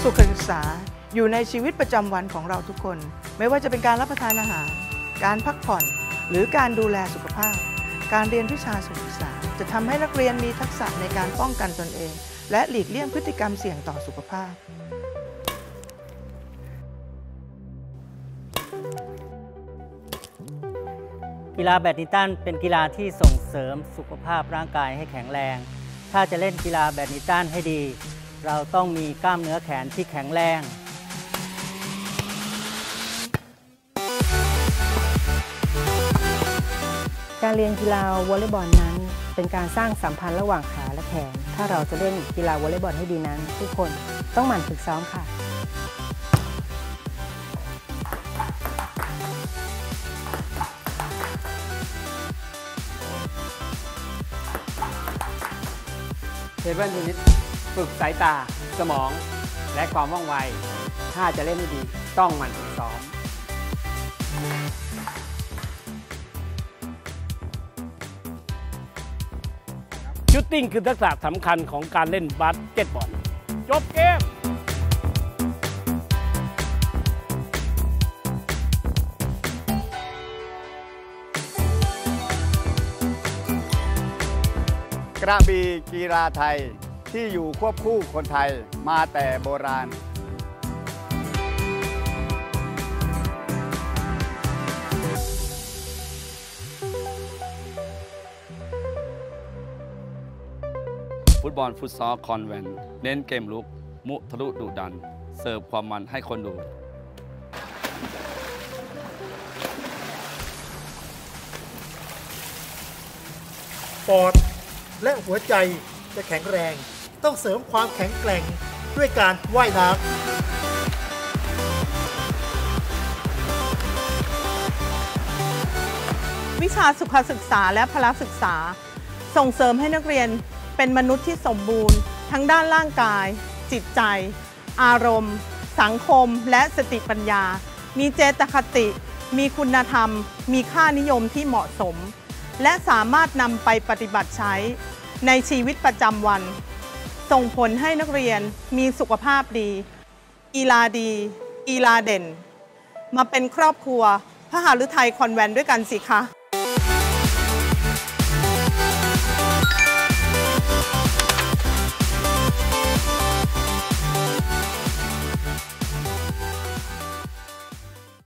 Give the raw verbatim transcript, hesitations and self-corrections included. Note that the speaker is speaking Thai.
สุขศึกษาอยู่ในชีวิตประจำวันของเราทุกคนไม่ว่าจะเป็นการรับประทานอาหารการพักผ่อนหรือการดูแลสุขภาพการเรียนวิชาสุขศึกษาจะทำให้นักเรียนมีทักษะในการป้องกันตนเองและหลีกเลี่ยงพฤติกรรมเสี่ยงต่อสุขภาพกีฬาแบดมินตันเป็นกีฬาที่ส่งเสริมสุขภาพร่างกายให้แข็งแรงถ้าจะเล่นกีฬาแบดมินตันให้ดีเราต้องมีกล้ามเนื้อแขนที่แข็งแรงการเรียนกีฬาวอลเลย์บอลนั้นเป็นการสร้างสัมพันธ์ระหว่างขาและแขนถ้าเราจะเล่นกีฬาวอลเลย์บอลให้ดีนั้นทุกคนต้องหมั่นฝึกซ้อมค่ะเทเบิลเทนนิสฝึกสายตาสมองและความว่องไวถ้าจะเล่นให้ดีต้องหมั่นฝึกซ้อมชูตติ้งคือทักษะสำคัญของการเล่นบาสเกตบอลจบเกมกระบี่กีฬาไทยที่อยู่ควบคู่คนไทยมาแต่โบราณฟุตบอลฟุตซอลคอนแวนต์เน้นเกมลุกมุทะลุดุดันเสิร์ฟความมันให้คนดูปอดและหัวใจจะแข็งแรงต้องเสริมความแข็งแกร่งด้วยการว่ายน้ำวิชาสุขศึกษาและพละศึกษาส่งเสริมให้นักเรียนเป็นมนุษย์ที่สมบูรณ์ทั้งด้านร่างกายจิตใจอารมณ์สังคมและสติปัญญามีเจตคติมีคุณธรรมมีค่านิยมที่เหมาะสมและสามารถนำไปปฏิบัติใช้ในชีวิตประจำวันส่งผลให้นักเรียนมีสุขภาพดีกีฬาดีกีฬาเด่นมาเป็นครอบครัวพหฤทัยคอนแวนต์ด้วยกันสิคะ